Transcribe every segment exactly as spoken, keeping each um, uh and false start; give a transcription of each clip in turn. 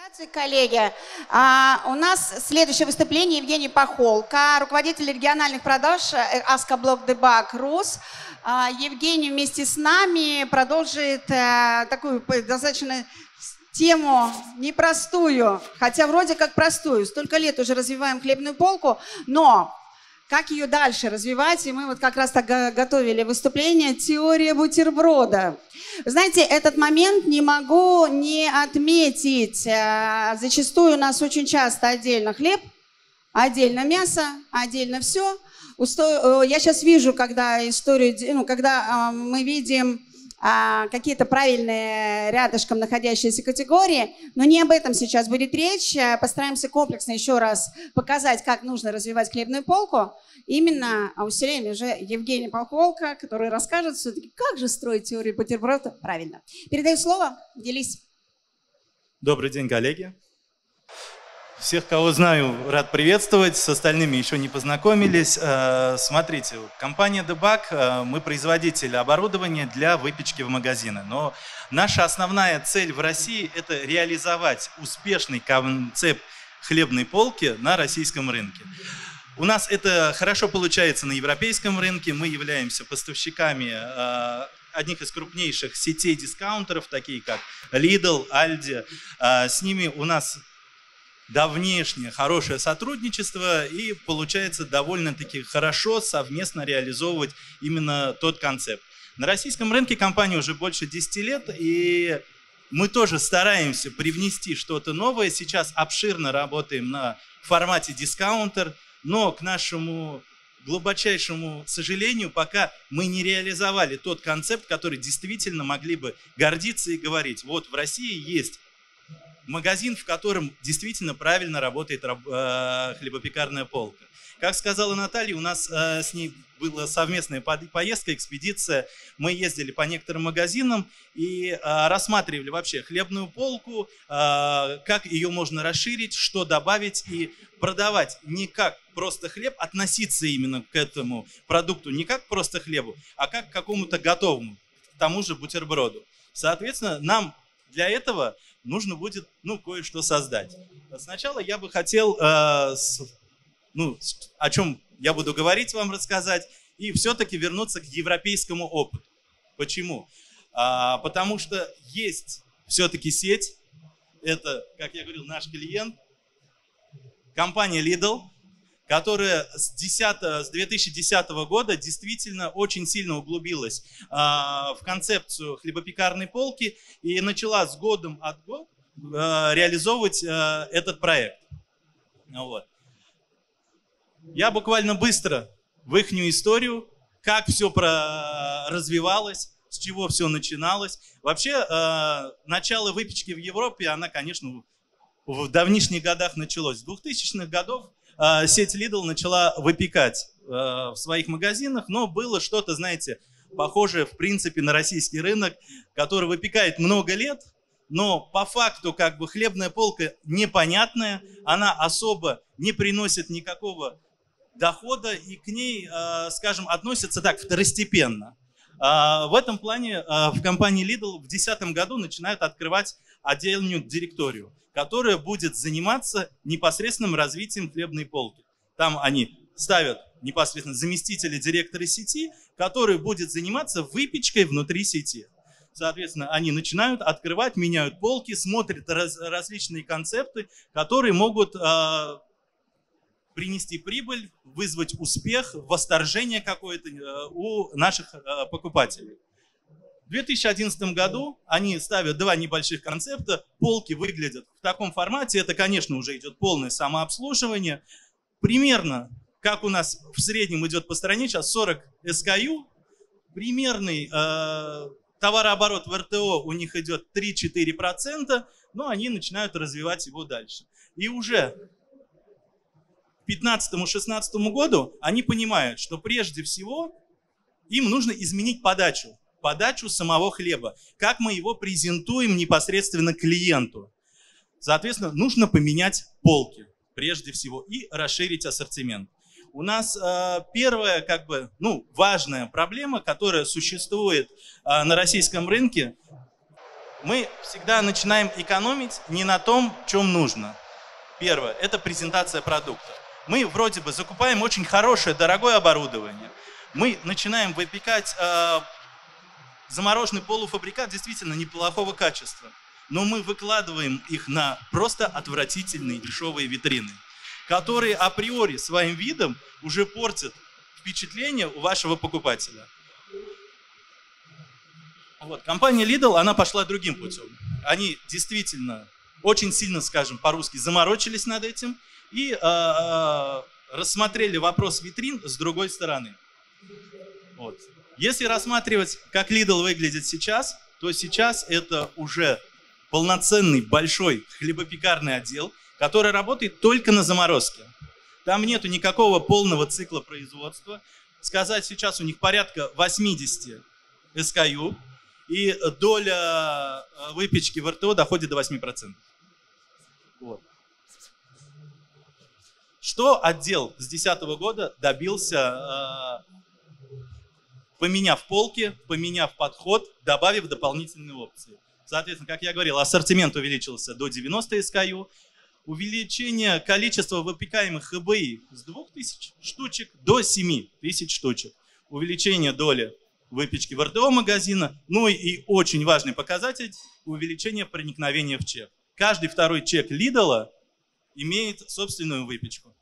Коллеги, а, у нас следующее выступление Евгений Пахолко, руководитель региональных продаж Аскоблок Дебаг Рус. А, Евгений вместе с нами продолжит а, такую достаточно тему непростую, хотя вроде как простую. Столько лет уже развиваем хлебную полку, но как ее дальше развивать? И мы вот как раз так готовили выступление «Теория бутерброда». Вы знаете, этот момент не могу не отметить. Зачастую у нас очень часто отдельно хлеб, отдельно мясо, отдельно все. Я сейчас вижу, когда историю, ну, когда мы видим какие-то правильные рядышком находящиеся категории, но не об этом сейчас будет речь. Постараемся комплексно еще раз показать, как нужно развивать хлебную полку. Именно усилиями уже Евгения Пахолко, который расскажет все-таки, как же строить теорию бутерброда правильно. Передаю слово, делись. Добрый день, коллеги. Всех, кого знаю, рад приветствовать, с остальными еще не познакомились. Смотрите, компания Дебаг, мы производитель оборудования для выпечки в магазины. Но наша основная цель в России – это реализовать успешный концепт хлебной полки на российском рынке. У нас это хорошо получается на европейском рынке. Мы являемся поставщиками одних из крупнейших сетей дискаунтеров, такие как Lidl, Aldi. С ними у нас давнешнее хорошее сотрудничество, и получается довольно-таки хорошо совместно реализовывать именно тот концепт. На российском рынке компания уже больше десяти лет, и мы тоже стараемся привнести что-то новое. Сейчас обширно работаем на формате дискаунтер, но к нашему глубочайшему сожалению, пока мы не реализовали тот концепт, который действительно могли бы гордиться и говорить: вот в России есть магазин, в котором действительно правильно работает э, хлебопекарная полка. Как сказала Наталья, у нас э, с ней была совместная поездка, экспедиция. Мы ездили по некоторым магазинам и э, рассматривали вообще хлебную полку, э, как ее можно расширить, что добавить и продавать не как просто хлеб, относиться именно к этому продукту не как просто хлебу, а как к какому-то готовому, к тому же бутерброду. Соответственно, нам для этого нужно будет, ну, кое-что создать. Сначала я бы хотел, э, с, ну, о чем я буду говорить, вам рассказать, и все-таки вернуться к европейскому опыту. Почему? А, потому что есть все-таки сеть, это, как я говорил, наш клиент, компания Lidl, которая с, десятого, с две тысячи десятого года действительно очень сильно углубилась э, в концепцию хлебопекарной полки и начала с годом от года э, реализовывать э, этот проект. Вот. Я буквально быстро в их историю, как все про... развивалось, с чего все начиналось. Вообще, э, начало выпечки в Европе, она, конечно, в давнишних годах началось. С двухтысячных годов сеть Lidl начала выпекать э, в своих магазинах, но было что-то, знаете, похожее в принципе на российский рынок, который выпекает много лет, но по факту как бы хлебная полка непонятная, она особо не приносит никакого дохода и к ней, э, скажем, относятся так второстепенно. Э, в этом плане э, в компании Lidl в две тысячи десятом году начинают открывать отдельную директорию, которая будет заниматься непосредственным развитием хлебной полки. Там они ставят непосредственно заместителя директора сети, который будет заниматься выпечкой внутри сети. Соответственно, они начинают открывать, меняют полки, смотрят раз, различные концепты, которые могут э, принести прибыль, вызвать успех, восторжение какое-то э, у наших э, покупателей. В две тысячи одиннадцатом году они ставят два небольших концепта, полки выглядят в таком формате, это, конечно, уже идет полное самообслуживание. Примерно, как у нас в среднем идет по стране, сейчас сорок эс ка ю, примерный э, товарооборот в эр тэ о у них идет три-четыре процента, но они начинают развивать его дальше. И уже к две тысячи пятнадцатому-шестнадцатому году они понимают, что прежде всего им нужно изменить подачу. подачу самого хлеба, как мы его презентуем непосредственно клиенту. Соответственно, нужно поменять полки прежде всего и расширить ассортимент. У нас э, первая, как бы, ну, важная проблема, которая существует э, на российском рынке, Мы всегда начинаем экономить не на том, чем нужно. Первое – это презентация продукта. Мы вроде бы закупаем очень хорошее, дорогое оборудование. Мы начинаем выпекать э, замороженный полуфабрикат действительно неплохого качества. Но мы выкладываем их на просто отвратительные дешевые витрины, которые априори своим видом уже портят впечатление у вашего покупателя. Вот. Компания Lidl, она пошла другим путем. Они действительно очень сильно, скажем, по-русски заморочились над этим и э, э, рассмотрели вопрос витрин с другой стороны. Вот. Если рассматривать, как Lidl выглядит сейчас, то сейчас это уже полноценный большой хлебопекарный отдел, который работает только на заморозке. Там нету никакого полного цикла производства. Сказать, сейчас у них порядка восемьдесят эс ка ю, и доля выпечки в эр тэ о доходит до восьми процентов. Вот. Что отдел с две тысячи десятого года добился, поменяв полки, поменяв подход, добавив дополнительные опции? Соответственно, как я говорил, ассортимент увеличился до девяноста эс ка ю, увеличение количества выпекаемых эф бэ и с двух тысяч штучек до семи тысяч штучек, увеличение доли выпечки в эр тэ о магазина, ну и очень важный показатель – увеличение проникновения в чек. Каждый второй чек Lidl имеет собственную выпечку.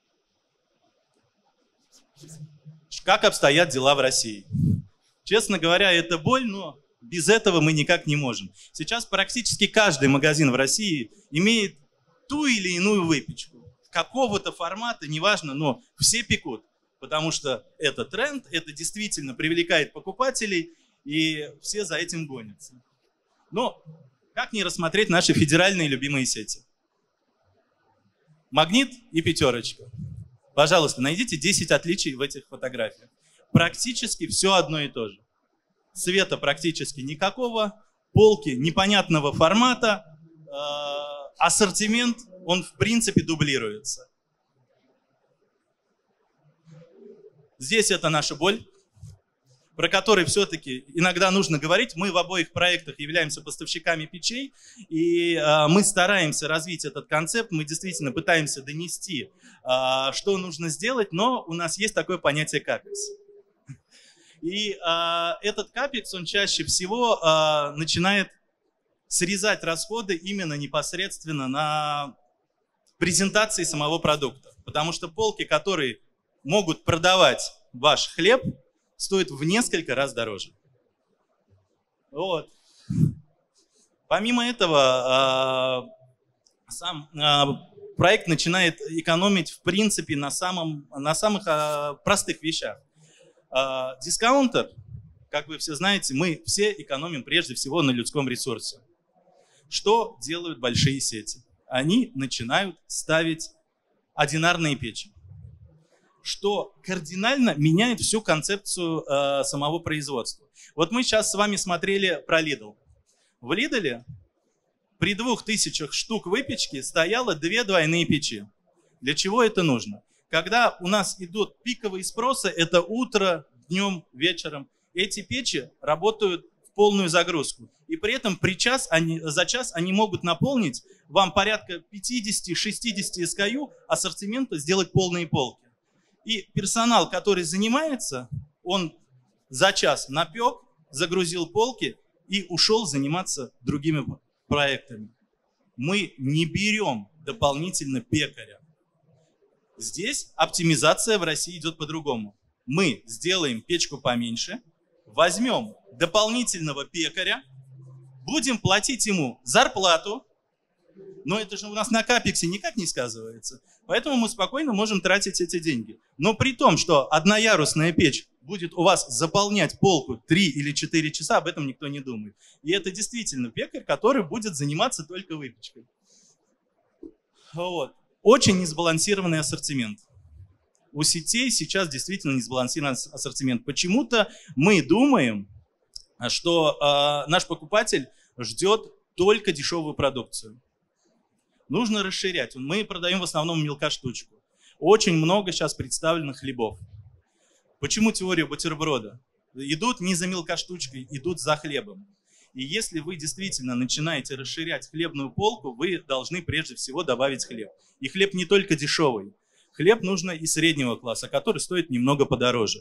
Как обстоят дела в России? Честно говоря, это боль, но без этого мы никак не можем. Сейчас практически каждый магазин в России имеет ту или иную выпечку. Какого-то формата, неважно, но все пекут. Потому что это тренд, это действительно привлекает покупателей, и все за этим гонятся. Но как не рассмотреть наши федеральные любимые сети? Магнит и Пятерочка. Пожалуйста, найдите десять отличий в этих фотографиях. Практически все одно и то же. Цвета практически никакого, полки непонятного формата, э, ассортимент, он в принципе дублируется. Здесь это наша боль, про которую все-таки иногда нужно говорить. Мы в обоих проектах являемся поставщиками печей, и э, мы стараемся развить этот концепт, мы действительно пытаемся донести, э, что нужно сделать, но у нас есть такое понятие капекс. И э, этот капекс, он чаще всего э, начинает срезать расходы именно непосредственно на презентации самого продукта. Потому что полки, которые могут продавать ваш хлеб, стоят в несколько раз дороже. Вот. Помимо этого, э, сам э, проект начинает экономить в принципе на, самом, на самых э, простых вещах. Э, дискаунтер, как вы все знаете, мы все экономим прежде всего на людском ресурсе. Что делают большие сети? Они начинают ставить одинарные печи, что кардинально меняет всю концепцию э, самого производства. Вот мы сейчас с вами смотрели про Lidl. В Lidl при двух тысячах штук выпечки стояло две двойные печи. Для чего это нужно? Когда у нас идут пиковые спросы, это утро, днем, вечером, эти печи работают в полную загрузку. И при этом при час они, за час они могут наполнить вам порядка пятьдесят-шестьдесят эс ка ю ассортимента, сделать полные полки. И персонал, который занимается, он за час напек, загрузил полки и ушел заниматься другими проектами. Мы не берем дополнительно пекаря. Здесь оптимизация в России идет по-другому. Мы сделаем печку поменьше, возьмем дополнительного пекаря, будем платить ему зарплату, но это же у нас на капексе никак не сказывается. Поэтому мы спокойно можем тратить эти деньги. Но при том, что одноярусная печь будет у вас заполнять полку три или четыре часа, об этом никто не думает. И это действительно пекарь, который будет заниматься только выпечкой. Вот. Очень несбалансированный ассортимент. У сетей сейчас действительно несбалансированный ассортимент. Почему-то мы думаем, что э, наш покупатель ждет только дешевую продукцию. Нужно расширять. Мы продаем в основном мелкоштучку. Очень много сейчас представлено хлебов. Почему теория бутерброда? Идут не за мелкоштучкой, идут за хлебом. И если вы действительно начинаете расширять хлебную полку, вы должны прежде всего добавить хлеб. И хлеб не только дешевый. Хлеб нужно и среднего класса, который стоит немного подороже.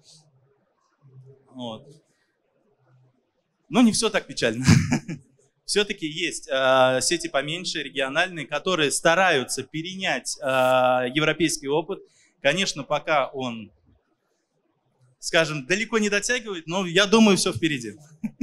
Вот. Но не все так печально. Все-таки есть э, сети поменьше, региональные, которые стараются перенять э, европейский опыт. Конечно, пока он, скажем, далеко не дотягивает, но я думаю, все впереди.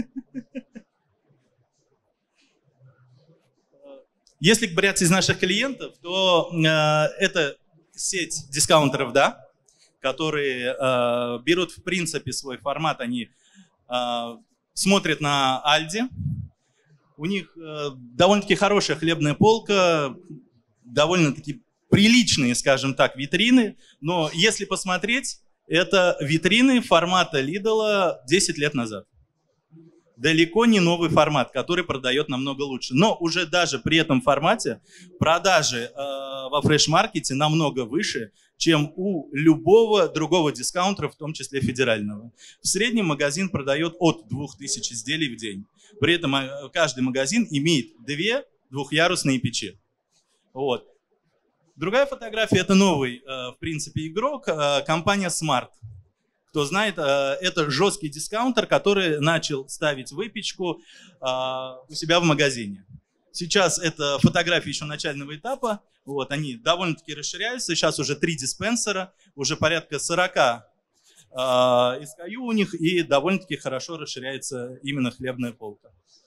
Если брать из наших клиентов, то э, это сеть дискаунтеров, да, которые э, берут в принципе свой формат, они э, смотрят на Альди. У них э, довольно-таки хорошая хлебная полка, довольно-таки приличные, скажем так, витрины. Но если посмотреть, это витрины формата Lidl десять лет назад. Далеко не новый формат, который продает намного лучше. Но уже даже при этом формате продажи э, во фреш-маркете намного выше, чем у любого другого дискаунтера, в том числе федерального. В среднем магазин продает от двух тысяч изделий в день. При этом каждый магазин имеет две двухъярусные печи. Вот. Другая фотография – это новый, в принципе, игрок, компания Smart. Кто знает, это жесткий дискаунтер, который начал ставить выпечку у себя в магазине. Сейчас это фотографии еще начального этапа. Вот, они довольно-таки расширяются. Сейчас уже три диспенсера, уже порядка сорока э, эс ка ю у них, и довольно-таки хорошо расширяется именно хлебная полка.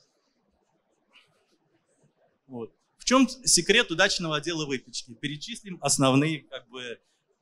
Вот. В чем секрет удачного отдела выпечки? Перечислим основные, как бы,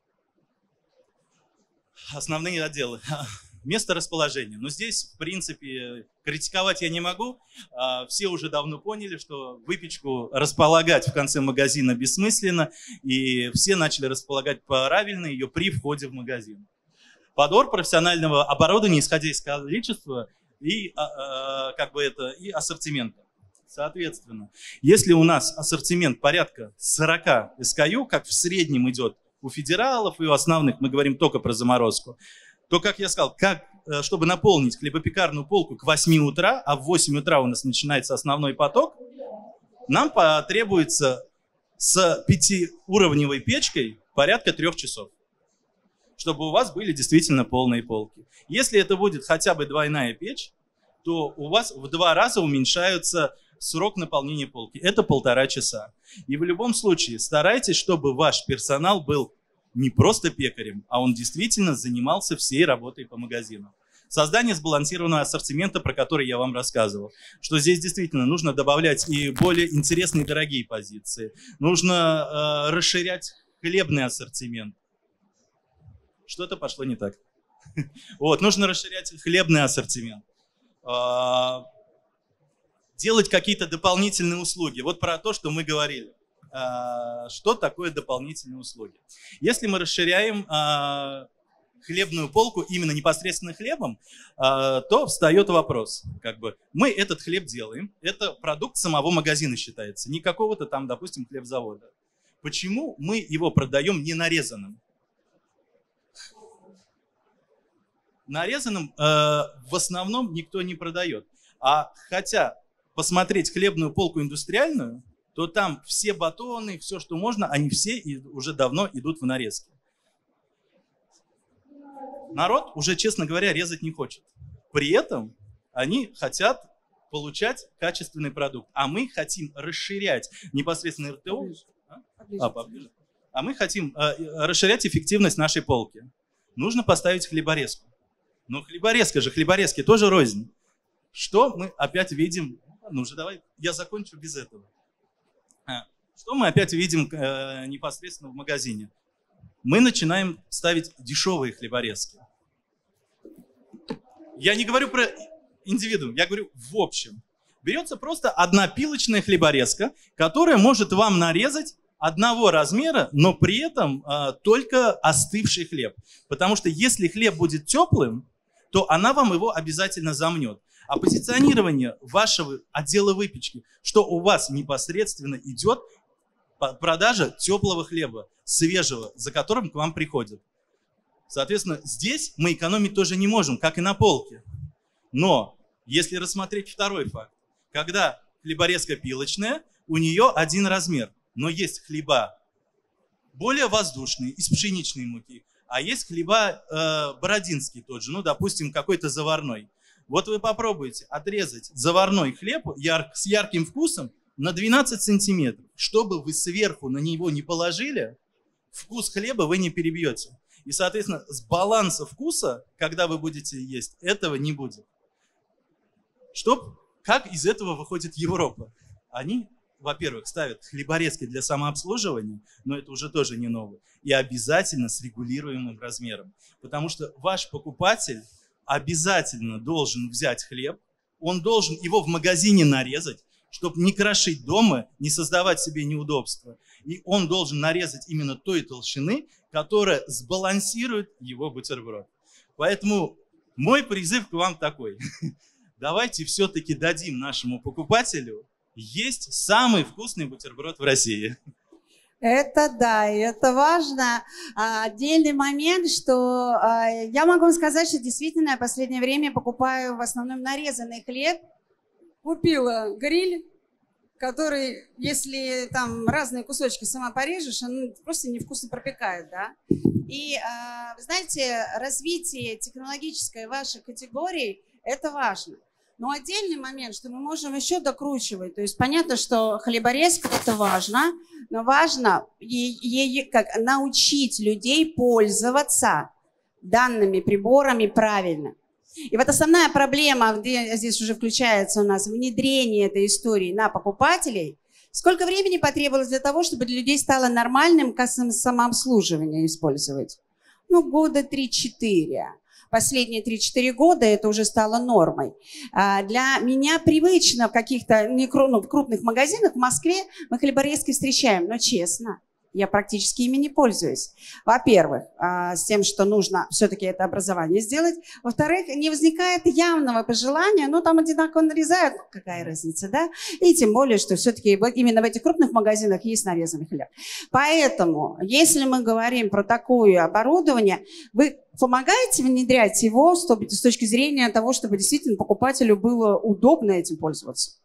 основные отделы. Место расположения. Но здесь, в принципе, критиковать я не могу. Все уже давно поняли, что выпечку располагать в конце магазина бессмысленно. И все начали располагать правильно ее при входе в магазин. Подбор профессионального оборудования, исходя из количества и, как бы это, и ассортимента. Соответственно, если у нас ассортимент порядка сорока эс ка ю, как в среднем идет у федералов и у основных, мы говорим только про заморозку, то, как я сказал, как, чтобы наполнить хлебопекарную полку к восьми утра, а в восемь утра у нас начинается основной поток, нам потребуется с пятиуровневой печкой порядка трех часов, чтобы у вас были действительно полные полки. Если это будет хотя бы двойная печь, то у вас в два раза уменьшается срок наполнения полки. Это полтора часа. И в любом случае старайтесь, чтобы ваш персонал был не просто пекарем, а он действительно занимался всей работой по магазину. Создание сбалансированного ассортимента, про который я вам рассказывал, что здесь действительно нужно добавлять и более интересные дорогие позиции. Нужно э, расширять хлебный ассортимент. Что-то пошло не так. Вот, нужно расширять хлебный ассортимент. Э, делать какие-то дополнительные услуги. Вот про то, что мы говорили. Что такое дополнительные услуги? Если мы расширяем э, хлебную полку именно непосредственно хлебом, э, то встает вопрос. Как бы, мы этот хлеб делаем, это продукт самого магазина считается, не какого-то там, допустим, хлебзавода. Почему мы его продаем не нарезанным? Нарезанным э, в основном никто не продает. А хотя посмотреть хлебную полку индустриальную, то там все батоны, все, что можно, они все уже давно идут в нарезке. Народ уже, честно говоря, резать не хочет. При этом они хотят получать качественный продукт. А мы хотим расширять непосредственно эр тэ о. А? А, поближе. А мы хотим э, расширять эффективность нашей полки. Нужно поставить хлеборезку. Но хлеборезка же, хлеборезки тоже рознь. Что мы опять видим? Ну уже давай, я закончу без этого. Что мы опять видим э, непосредственно в магазине? Мы начинаем ставить дешевые хлеборезки. Я не говорю про индивидуум, я говорю в общем. Берется просто одна пилочная хлеборезка, которая может вам нарезать одного размера, но при этом э, только остывший хлеб. Потому что если хлеб будет теплым, то она вам его обязательно замнет. А позиционирование вашего отдела выпечки, что у вас непосредственно идет продажа теплого хлеба, свежего, за которым к вам приходят. Соответственно, здесь мы экономить тоже не можем, как и на полке. Но Если рассмотреть второй факт, когда хлеборезка пилочная, у нее один размер, но есть хлеба более воздушные, из пшеничной муки, а есть хлеба э, бородинский тот же, ну, допустим, какой-то заварной. Вот вы попробуйте отрезать заварной хлеб яр, с ярким вкусом на двенадцать сантиметров. Что бы вы сверху на него не положили, вкус хлеба вы не перебьете. И, соответственно, с баланса вкуса, когда вы будете есть, этого не будет. Что, как из этого выходит Европа? Они, во-первых, ставят хлеборезки для самообслуживания, но это уже тоже не новое, и обязательно с регулируемым размером. Потому что ваш покупатель обязательно должен взять хлеб, он должен его в магазине нарезать, чтобы не крошить дома, не создавать себе неудобства. И он должен нарезать именно той толщины, которая сбалансирует его бутерброд. Поэтому мой призыв к вам такой. Давайте все-таки дадим нашему покупателю есть самый вкусный бутерброд в России. Это да, и это важно. Отдельный момент, что я могу вам сказать, что действительно я в последнее время покупаю в основном нарезанный хлеб. Купила гриль, который, если там разные кусочки сама порежешь, он просто невкусно пропекает, да. И, вы знаете, развитие технологической ваших категорий – это важно. Но отдельный момент, что мы можем еще докручивать. То есть понятно, что хлеборезка – это важно, но важно ей, как, научить людей пользоваться данными приборами правильно. И вот основная проблема, где здесь уже включается у нас внедрение этой истории на покупателей. Сколько времени потребовалось для того, чтобы для людей стало нормальным кассовое самообслуживание использовать? Ну, года три-четыре. Последние три-четыре года это уже стало нормой. Для меня привычно в каких-то крупных магазинах в Москве мы хлеборезки встречаем, но честно, я практически ими не пользуюсь. Во-первых, с тем, что нужно все-таки это образование сделать. Во-вторых, не возникает явного пожелания, ну там одинаково нарезают, какая разница, да? И тем более, что все-таки именно в этих крупных магазинах есть нарезанный хлеб. Поэтому, если мы говорим про такое оборудование, вы помогаете внедрять его с точки зрения того, чтобы действительно покупателю было удобно этим пользоваться?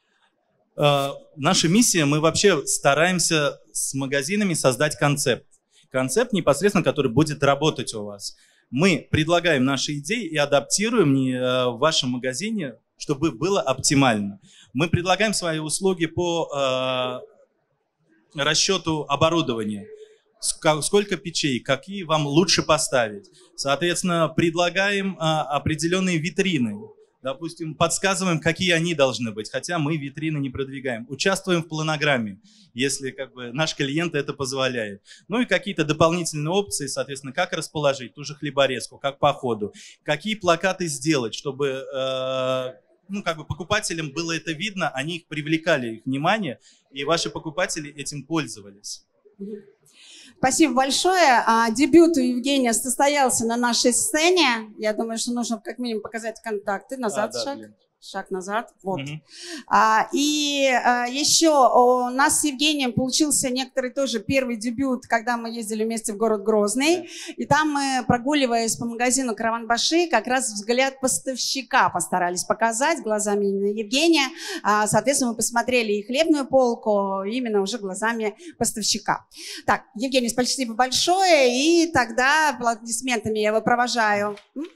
Наша миссия, мы вообще стараемся с магазинами создать концепт. Концепт непосредственно, который будет работать у вас. Мы предлагаем наши идеи и адаптируем в вашем магазине, чтобы было оптимально. Мы предлагаем свои услуги по э, расчету оборудования. Сколько печей, какие вам лучше поставить. Соответственно, предлагаем э, определенные витрины. Допустим, подсказываем, какие они должны быть, хотя мы витрины не продвигаем. Участвуем в планограмме, если как бы наш клиент это позволяет. Ну и какие-то дополнительные опции, соответственно, как расположить ту же хлеборезку, как по ходу. Какие плакаты сделать, чтобы э, ну, как бы покупателям было это видно, они их привлекали, их внимание, и ваши покупатели этим пользовались. Спасибо большое. Дебют у Евгения состоялся на нашей сцене. Я думаю, что нужно как минимум показать контакты. Назад а, шаг. Да, шаг назад. Вот. Угу. А, и а, еще у нас с Евгением получился некоторый тоже первый дебют, когда мы ездили вместе в город Грозный. Да. И там мы, прогуливаясь по магазину Караван-Баши, как раз взгляд поставщика постарались показать глазами Евгения. А, соответственно, мы посмотрели и хлебную полку именно уже глазами поставщика. Так, Евгений, спасибо большое. И тогда аплодисментами я его провожаю.